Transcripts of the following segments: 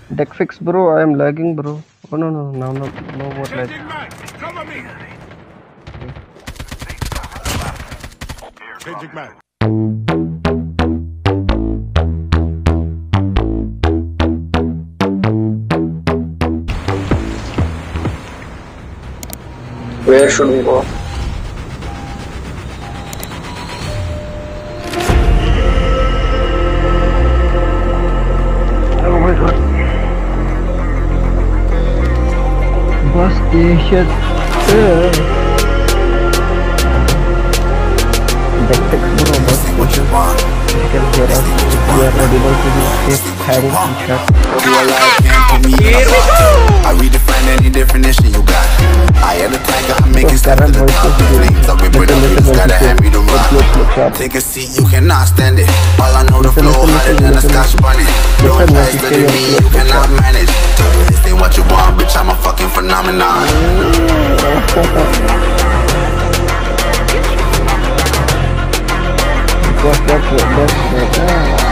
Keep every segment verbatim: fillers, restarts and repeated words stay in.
Deck fix, bro. I am lagging, bro. Oh no no no no no more lag. Changing mag. Where should we go? Oh my god. Bus station. Yeah. Deck fix, bro. Bus station. You can hear us. We are ready to do safe hiding and shot. Here we go! I redefine any definition you got. I am the tiger, I'm making steps to the top. The flames are ripping up, you just gotta hand me the rock. Take a seat, you cannot stand it. All I know, the flow hotter than a scotch bunny. Don't try studying me, you cannot manage. This ain't what you want, bitch, I'm a fucking phenomenon. What's that? That's that.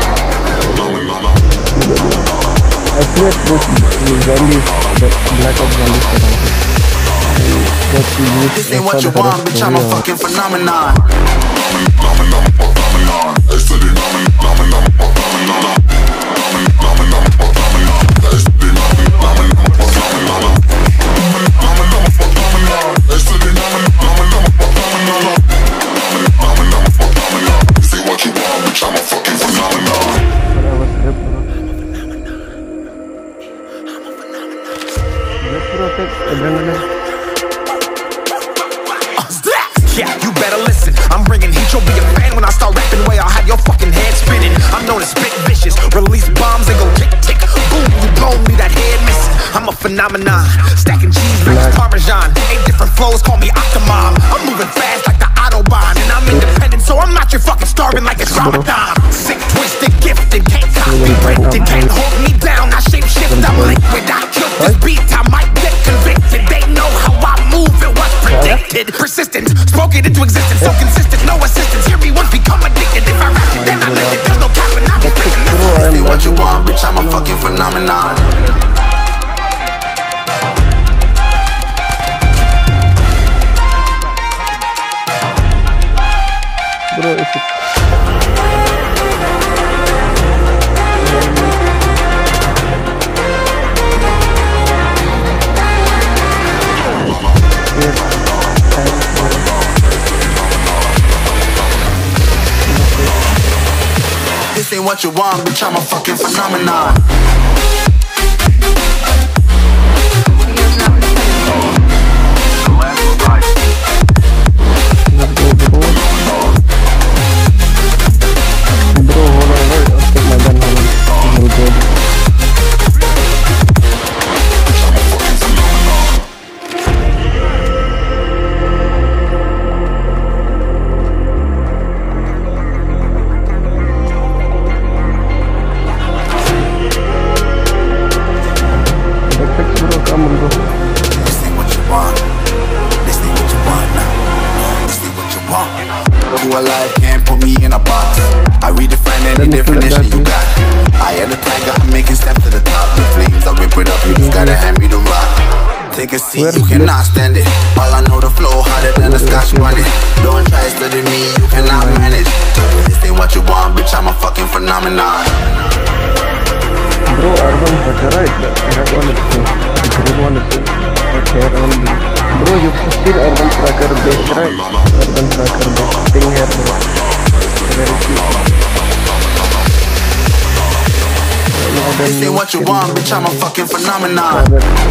I played this zombies, the black ops zombies. This ain't what you want, bitch, I'm a fucking phenomenon. Yeah, you better listen. I'm bringing heat, you'll be a fan when I start rapping. Way I'll have your fucking head spinning. I'm known as spit vicious, release bombs and go tick tick. Boom, you blow me, that head missing. I'm a phenomenon, stacking cheese like it's Parmesan. Eight different flows, call me Octomom. I'm moving fast like the Autobahn, and I'm independent, so I'm not your fucking starving like it's Ramadan. Sick, twisted, gifted, can't copy, printed, can't hold me down. I shape shift, I'm liquid. I killed this beat, I might get convicted. They know how I move, it was predicted. Persistent, spoke it into existence, so consistent, no assistance. Hear me once, become addicted. If I rap it, then I live it. There's no cap and I'm this ain't what you want, bitch, I'm a fucking phenomenon. Bro, if it This ain't what you want, bitch, I'm a fucking phenomenon. Who alive can't put me in a box. I redefine any definition you got. I am the tiger, I'm making steps to the top. The flames, I rip it up, you just gotta hand me the rock. Take a seat, you cannot stand it. All I know, the flow hotter than a scotch bunny. Don't try studying me, you cannot manage. This ain't what you want, bitch, I'm a fucking phenomenon. Bro, Urban Tracker, right? I have one is the green one is here only. Bro, you still Urban Tracker base, right? Urban Tracker base thing here, bro. Very cute. This ain't what you want, bitch, I'm a fucking phenomenon.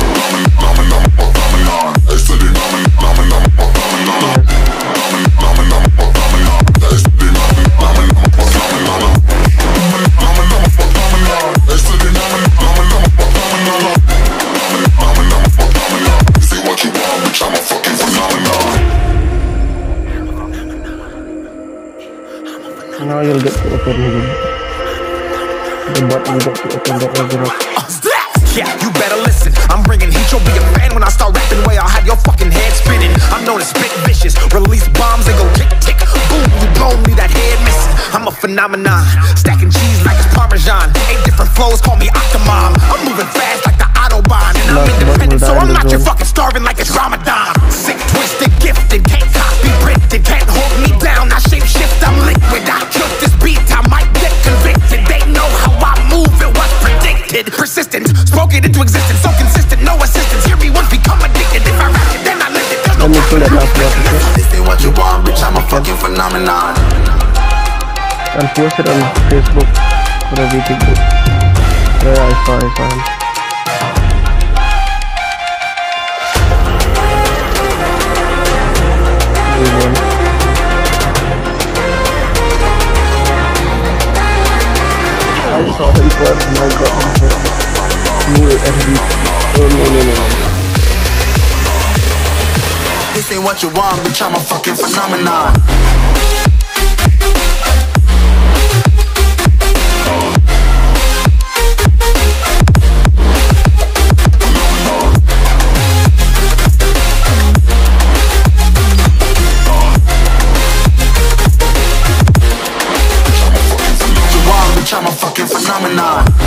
Now you'll get to open again. The bot will get to open the other. Yeah, you better listen. I'm bringing heat, you'll be a fan when I start rapping. Way I'll have your fucking head spinning. I'm known as spit vicious, release bombs and go tick tick. Boom, you blow me, that head missing. I'm a phenomenon, stacking cheese like it's Parmesan. Eight different flows, call me Octomom. I'm moving fast it into existence. So consistent, no assistance. Hear me once, become addicted. If I rap it, then I live it. There's no Let me pull it up here. this ain't what you want, bitch. I'm a fucking phenomenon. I'll post it on Facebook for a week ago. Yeah, I saw, I saw him. Good one. I saw him first and I got him first. New F B. Oh no no no no. This ain't what you want, bitch. I'm a fucking phenomenon. I'm a fucking phenomenon.